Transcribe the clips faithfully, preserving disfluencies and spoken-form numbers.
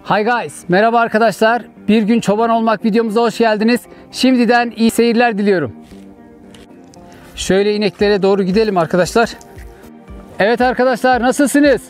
Hi guys, merhaba arkadaşlar. Bir gün çoban olmak videomuza hoş geldiniz. Şimdiden iyi seyirler diliyorum. Şöyle ineklere doğru gidelim arkadaşlar. Evet arkadaşlar, nasılsınız?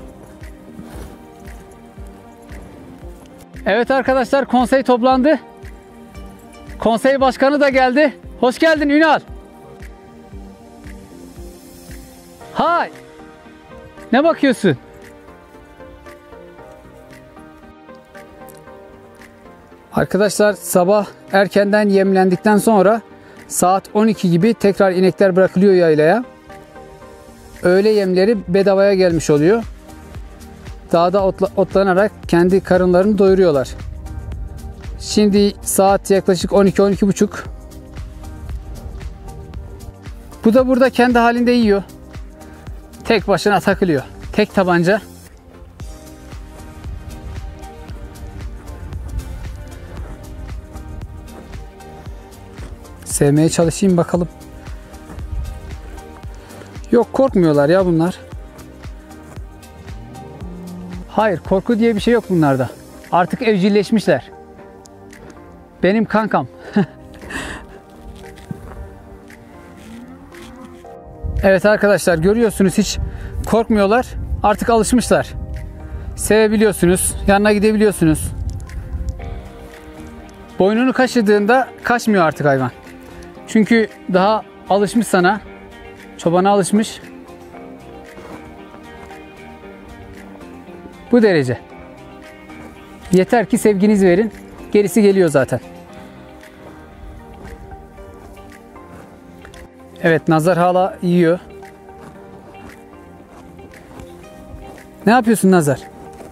Evet arkadaşlar, konsey toplandı. Konsey başkanı da geldi. Hoş geldin Ünal. Hi. Ne bakıyorsun? Arkadaşlar, sabah erkenden yemlendikten sonra saat on iki gibi tekrar inekler bırakılıyor yaylaya. Öğle yemleri bedavaya gelmiş oluyor. Dağda otla, otlanarak kendi karınlarını doyuruyorlar. Şimdi saat yaklaşık on iki on iki buçuk. Bu da burada kendi halinde yiyor. Tek başına takılıyor. Tek tabanca. Sevmeye çalışayım bakalım. Yok, korkmuyorlar ya bunlar. Hayır, korku diye bir şey yok bunlarda. Artık evcilleşmişler. Benim kankam. Evet arkadaşlar, görüyorsunuz, hiç korkmuyorlar. Artık alışmışlar. Sevebiliyorsunuz. Yanına gidebiliyorsunuz. Boynunu kaşıdığında kaçmıyor artık hayvan. Çünkü daha alışmış sana. Çobana alışmış. Bu derece. Yeter ki sevginizi verin. Gerisi geliyor zaten. Evet, Nazar hala yiyor. Ne yapıyorsun Nazar?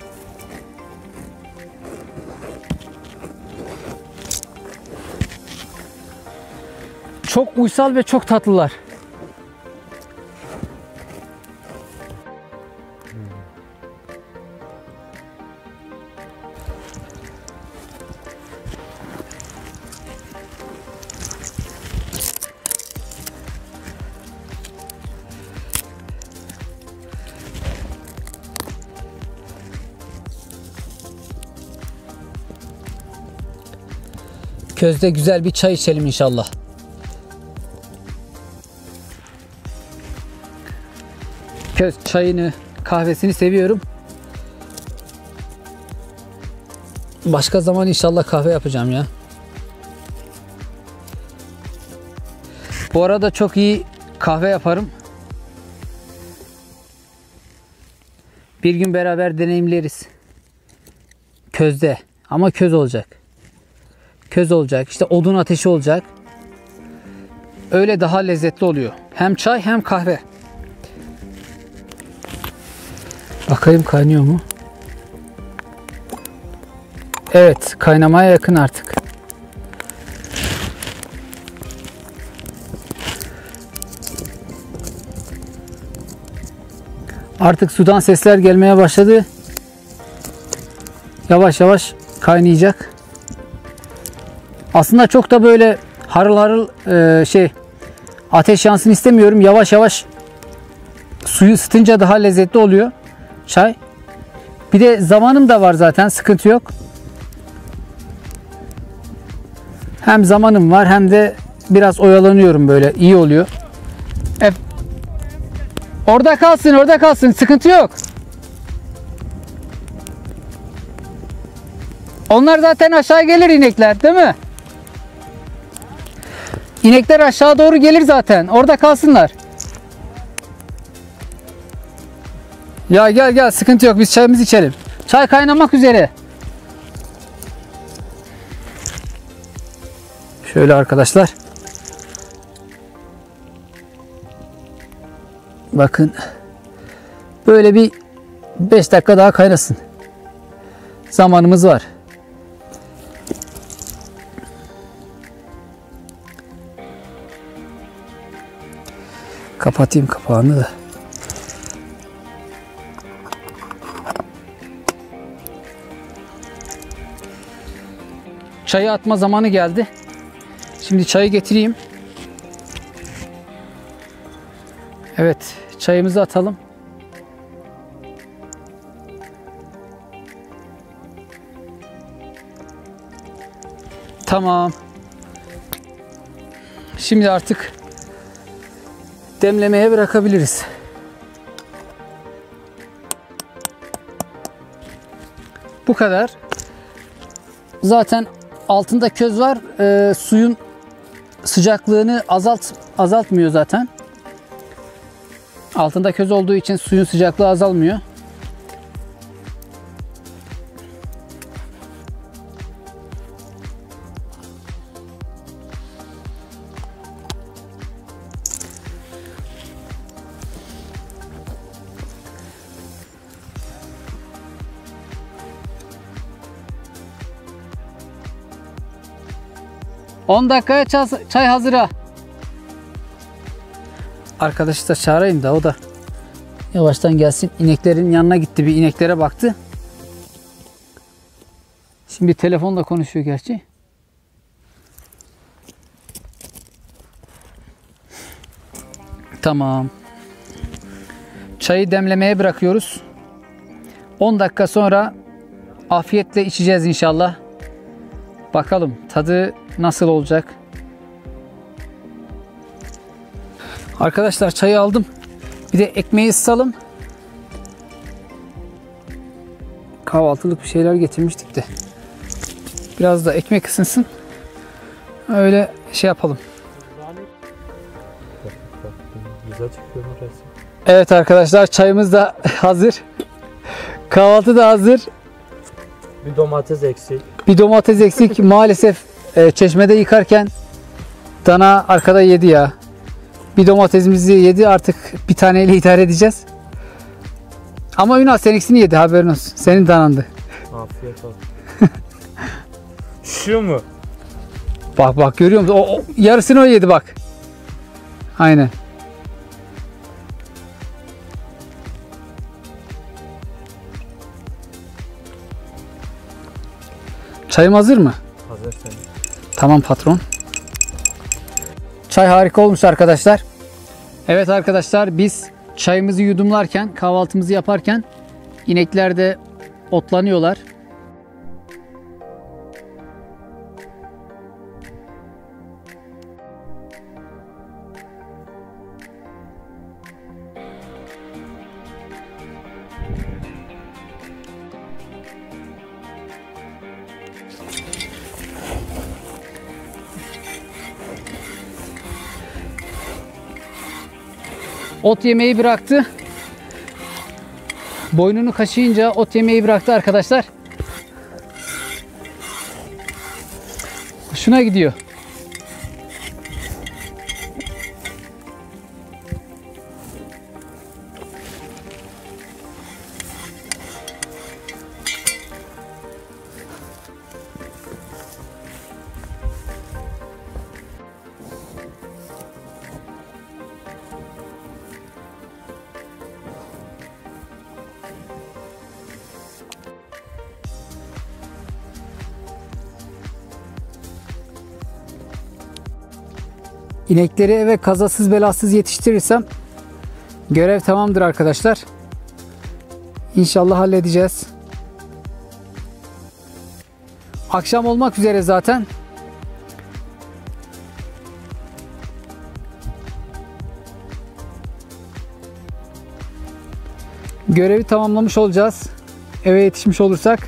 Çok uysal ve çok tatlılar. Közde güzel bir çay içelim inşallah. Köz çayını, kahvesini seviyorum. Başka zaman inşallah kahve yapacağım ya. Bu arada çok iyi kahve yaparım. Bir gün beraber deneyimleriz. Közde. Ama köz olacak. Köz olacak. İşte odun ateşi olacak. Öyle daha lezzetli oluyor. Hem çay hem kahve. Bakayım kaynıyor mu? Evet, kaynamaya yakın artık. Artık sudan sesler gelmeye başladı. Yavaş yavaş kaynayacak. Aslında çok da böyle harıl harıl e, şey ateş yansın istemiyorum. Yavaş yavaş suyu ısıtınca daha lezzetli oluyor çay. Bir de zamanım da var zaten, sıkıntı yok. Hem zamanım var hem de biraz oyalanıyorum, böyle iyi oluyor. E, orada kalsın, orada kalsın, sıkıntı yok. Onlar zaten aşağı gelir, inekler, değil mi? İnekler aşağı doğru gelir zaten. Orada kalsınlar. Ya gel gel, sıkıntı yok, biz çayımızı içelim. Çay kaynamak üzere. Şöyle arkadaşlar. Bakın. Böyle bir beş dakika daha kaynasın. Zamanımız var. Kapatayım kapağını da. Çayı atma zamanı geldi. Şimdi çayı getireyim. Evet, çayımızı atalım. Tamam. Şimdi artık demlemeye bırakabiliriz. Bu kadar. Zaten altında köz var. Ee, suyun sıcaklığını azalt azaltmıyor zaten. Altında köz olduğu için suyun sıcaklığı azalmıyor. on dakikaya çay hazıra. Arkadaşı da çağırayım da o da yavaştan gelsin. İneklerin yanına gitti, bir ineklere baktı. Şimdi telefonla konuşuyor gerçi. Tamam. Çayı demlemeye bırakıyoruz. on dakika sonra afiyetle içeceğiz inşallah. Bakalım tadı nasıl olacak? Arkadaşlar çayı aldım. Bir de ekmeği ısıtalım. Kahvaltılık bir şeyler getirmiştik de. Biraz da ekmek ısınsın. Öyle şey yapalım. Evet arkadaşlar, çayımız da hazır. Kahvaltı da hazır. Bir domates eksik. Bir domates eksik. Maalesef e, çeşmede yıkarken dana arkada yedi ya. Bir domatesimizi yedi, artık bir taneyle idare edeceğiz. Ama Ünal seninkisini yedi, haberin olsun. Senin danandı. Afiyet olsun. Şu mu? Bak bak, görüyor musun? O, o, yarısını o yedi bak. Aynen. Çayım hazır mı? Hazır senin. Tamam patron. Çay harika olmuş arkadaşlar. Evet arkadaşlar, biz çayımızı yudumlarken, kahvaltımızı yaparken inekler de otlanıyorlar. Ot yemeği bıraktı. Boynunu kaşıyınca ot yemeği bıraktı arkadaşlar. Hoşuna gidiyor. İnekleri eve kazasız belasız yetiştirirsem görev tamamdır arkadaşlar. İnşallah halledeceğiz. Akşam olmak üzere zaten. Görevi tamamlamış olacağız. Eve yetişmiş olursak.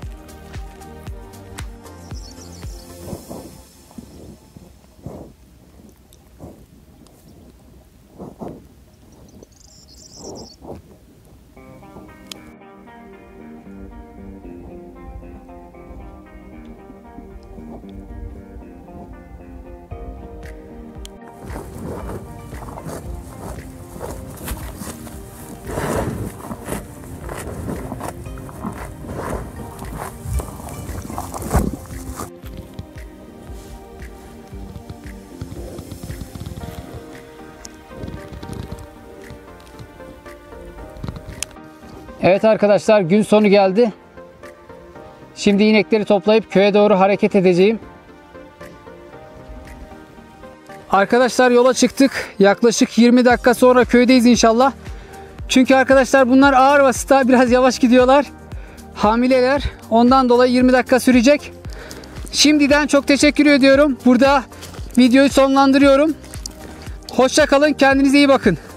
Evet arkadaşlar, gün sonu geldi. Şimdi inekleri toplayıp köye doğru hareket edeceğim. Arkadaşlar yola çıktık. Yaklaşık yirmi dakika sonra köydeyiz inşallah. Çünkü arkadaşlar bunlar ağır vasıta, biraz yavaş gidiyorlar. Hamileler. Ondan dolayı yirmi dakika sürecek. Şimdiden çok teşekkür ediyorum. Burada videoyu sonlandırıyorum. Hoşça kalın. Kendinize iyi bakın.